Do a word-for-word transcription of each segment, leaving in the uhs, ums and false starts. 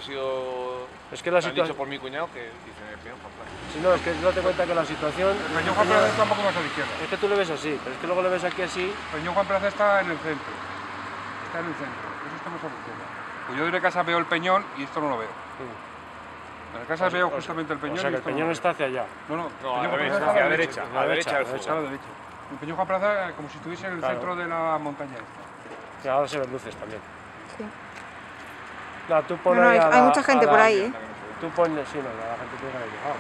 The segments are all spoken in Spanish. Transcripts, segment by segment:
ha sido... Es que la me han situa- dicho por mi cuñado que dice el Peñón Juan Plaza. Si no, es que date cuenta que la situación... El Peñón Juan Plaza está un poco más a la izquierda. Es que tú le ves así, pero es que luego le ves aquí así... El Peñón Juan Plaza está en el centro. Está en el centro. Eso está más a la izquierda. Pues yo de casa veo el Peñón y esto no lo veo. Sí. En la casa O sea, veo o sea, justamente el Peñón. O sea y que el esto no Peñón lo está veo. hacia allá. No, no. No, el a Peñón la Juan derecha, Plaza hacia está la a derecha, a a la derecha del a la Está a fuego. la derecha. El Peñón Juan Plaza como si estuviese en el Claro. centro de la montaña esta. Y ahora se ven luces también. Sí. No, tú pon No, no, ahí a hay la- mucha gente a por la- ahí, ¿eh? Tú pones, sí, no, la gente tiene que haber llegado.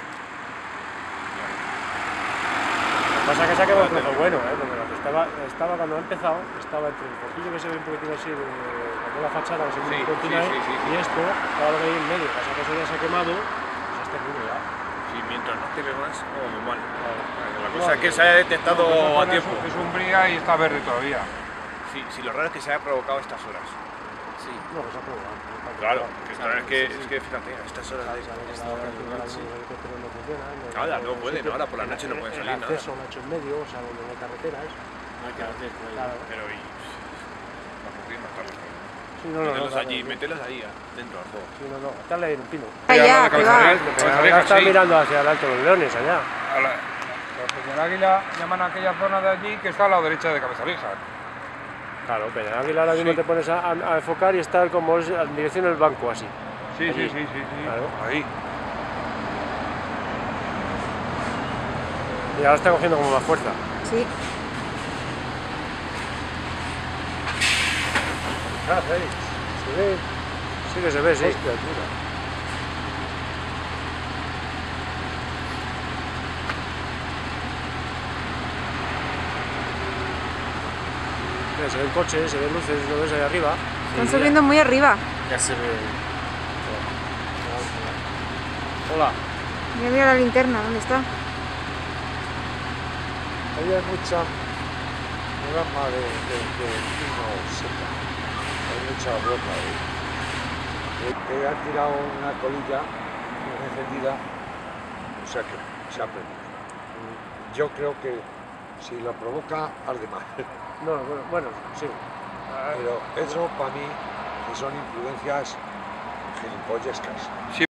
Lo que pasa es que se ha quedado un trozo bueno, ¿eh? Porque lo que estaba, estaba cuando ha empezado, estaba entre el poquillo que se ve un poquitín así de, de la fachada, que se ve Sí, un poquitín sí, ahí, sí, sí, sí. y esto, estaba lo que hay en medio, pasa que eso ya se ha quemado, pues este ruido ya. Sí, mientras no te más, como muy mal. Claro. La cosa es que se haya detectado No, esa a zona tiempo. Es, es umbría y está verde todavía. Sí, sí, lo raro es que se haya provocado a estas horas. Sí. No, pues ha probado. Claro, que claro, es que, es que fíjate, a estas horas de esta hora de la noche. Nada, no pueden, ahora por la noche no pueden salir El nada. acceso lo ha hecho en medio, o sea, donde no hay carreteras. No hay que hacer por ahí. Claro. Pero y... Va a ocurrir más tarde. Sí, no, no, no, Mételos claro, allí, sí. mételos allí, dentro al juego. Sí, no, no, dale ahí en el pino. Allá, de que Cabeza va. Real, de Pero Cabeza ahora Real, está sí. mirando hacia el Alto de los Leones, allá. A la- Los Peñón Águila llaman a aquella zona de allí que está a la derecha de Cabeza Vieja. Claro, pero en Águila ahora mismo Sí. te pones a, a- a enfocar y estar como es en dirección del banco, así. Sí, Allí. sí, sí, sí, sí. Claro. Ahí. Y ahora está cogiendo como más fuerza. Sí. Ah, ¿veis? ¿Se ve? Sí que se ve, sí. Mira, se ven coches, se ven luces, lo ves ahí arriba. Están Y subiendo muy arriba. Ya se ve. Hola. Mira, mira la linterna, ¿dónde está? Ahí hay mucha rama de, de, de pino seca, hay mucha ropa ahí. Eh, Te han tirado una colilla encendida, o sea que se ha prendido. Yo creo que si lo provoca, arde más. No, bueno, bueno, sí. Pero eso para mí que son influencias gilipollescas.